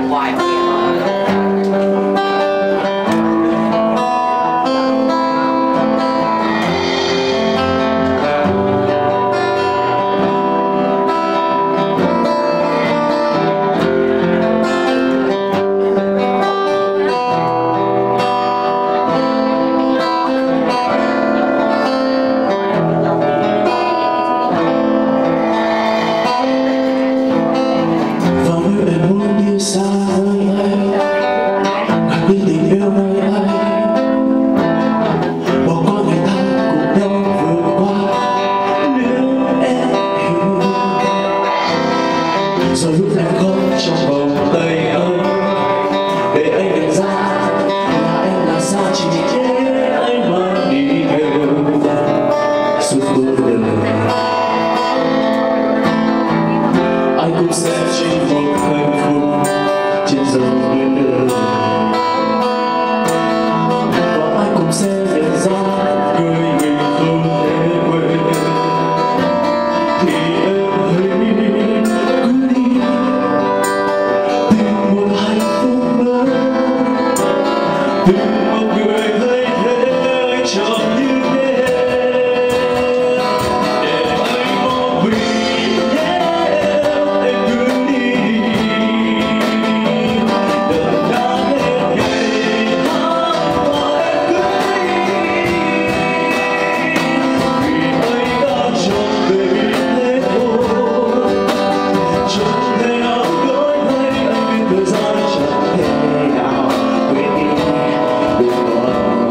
hoài mà rồi lúc em khóc trong vòng tay anh để anh nhận ra là em là sao chỉ để anh mang đi theo suốt cuộc đời. Anh cũng sẽ chinh phục hạnh phúc trên dòng tuyến đường và anh cũng sẽ nhận ra người mình không thể quên thì em hãy cứ đi tìm một hạnh phúc mới, tìm một người thay thế anh chọn như thế để anh mong mình nhé. Em cứ đi đợi đã hết ngày tháng mà em cứ đi vì anh đã chọn về thế thôi. Chẳng thể nào đổi thay anh biết thời gian chẳng thể nào quên đi được một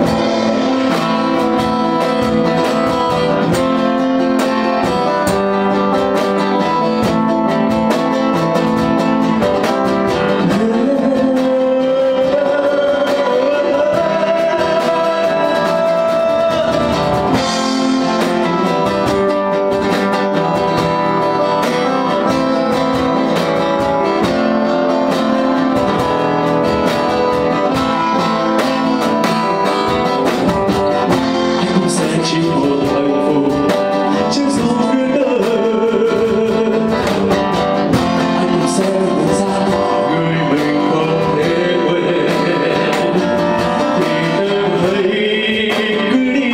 chỉ một hạnh phúc trên dòng tuyến đường. Anh cũng sẽ nhận ra người mình không thể quên thì em hãy cứ đi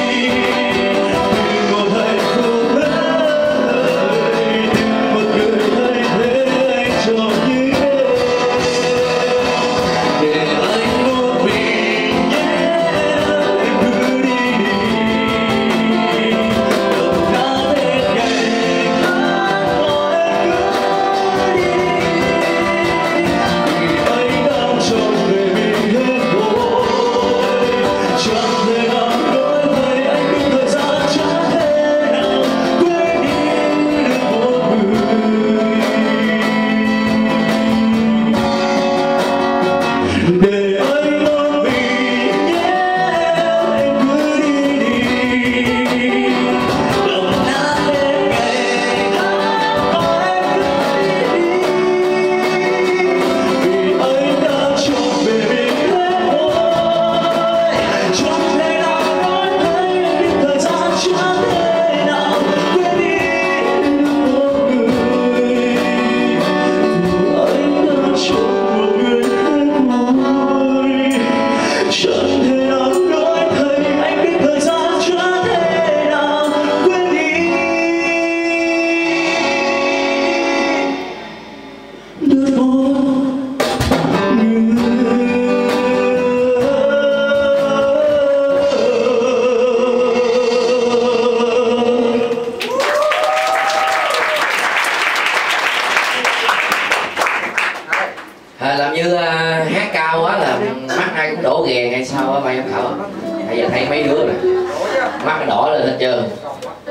tìm một hạnh phúc mới, tìm một người thay thế anh chọn như thế để anh một mình nhé. Em cứ đi để anh một mình nhé. Em cứ đi lòng nát hết ngày tháng mà em cứ đi vì anh đã chọn về mình hết thôi. Chẳng thể nào nói thấy em biết thời gian chẳng thể nào quên đi được một người dù anh đã chọn một người hết thôi. Chẳng thể nào nói thấy anh biết thời gian chẳng thể nào quên đi được một làm như hát cao quá là mắt ai cũng đổ ghè hay sao á ban giám khảo. Bây giờ thấy mấy đứa nè mắt đỏ lên hết trơn.